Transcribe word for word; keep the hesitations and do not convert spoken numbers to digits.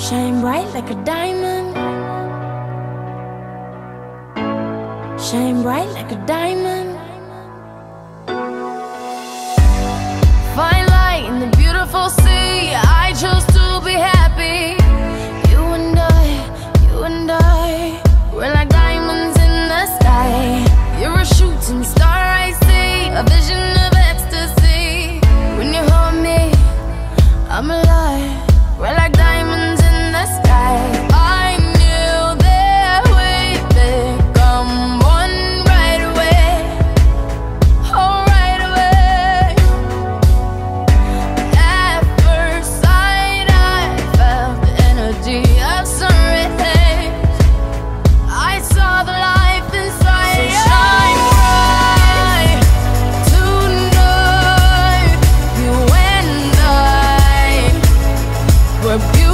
Shine bright like a diamond. Shine bright like a diamond. Find light in the beautiful sea. I chose to be happy. You and I, you and I, we're like diamonds in the sky. You're a shooting star, I see, a vision of ecstasy. When you hold me, I'm alive. We're like diamonds in the sky. I knew that we'd become one right away. Oh, right away. At first sight, I felt the energy of sun rays. I saw the life inside you. So shine bright tonight. You and I, we're beautiful.